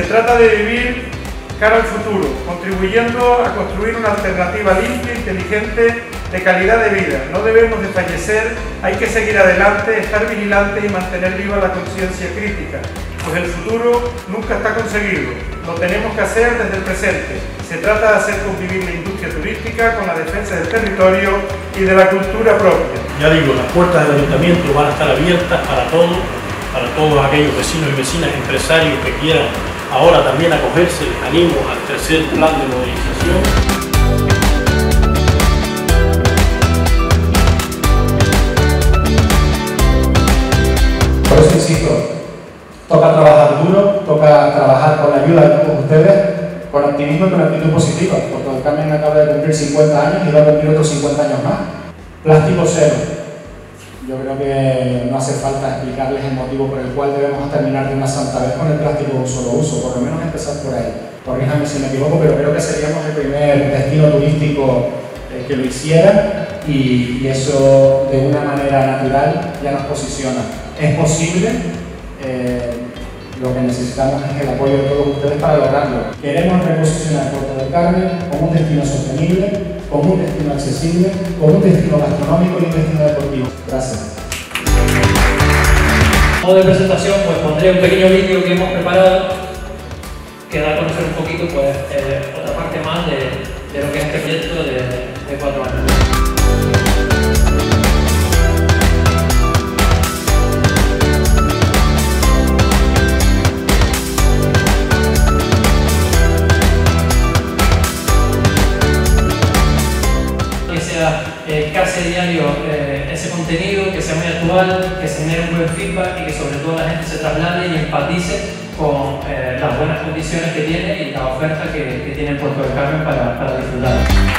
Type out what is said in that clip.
trata de vivir cara al futuro, contribuyendo a construir una alternativa limpia, inteligente, de calidad de vida. No debemos desfallecer, hay que seguir adelante, estar vigilantes y mantener viva la conciencia crítica, pues el futuro nunca está conseguido, lo tenemos que hacer desde el presente. Se trata de hacer convivir la industria turística con la defensa del territorio y de la cultura propia. Ya digo, las puertas del ayuntamiento van a estar abiertas para todos aquellos vecinos y vecinas, empresarios que quieran ahora también acogerse. Les animo al tercer plan de movilización. Por eso insisto, toca trabajar duro, toca trabajar con la ayuda de todos ustedes, con optimismo y con actitud positiva, porque el Carmen acaba de cumplir 50 años y va a cumplir otros 50 años más. Plástico cero. Yo creo que no hace falta explicarles el motivo por el cual debemos terminar de una santa vez con el plástico de un solo uso, por lo menos empezar por ahí. Corríjame si me equivoco, pero creo que seríamos el primer destino turístico que lo hiciera y eso de una manera natural ya nos posiciona. Es posible, lo que necesitamos es el apoyo de todos ustedes para lograrlo. Queremos reposicionar Puerto del Carmen como un destino sostenible, como un destino accesible, como un destino gastronómico y un destino deportivo. Gracias. A modo de presentación, pues pondré un pequeño vídeo que hemos preparado que da a conocer un poquito pues, otra parte más de lo que es este proyecto de 4 años. Casi diario ese contenido, que sea muy actual, que se genere un buen feedback y que sobre todo la gente se traslade y empatice con las buenas condiciones que tiene y la oferta que tiene Puerto del Carmen para disfrutar.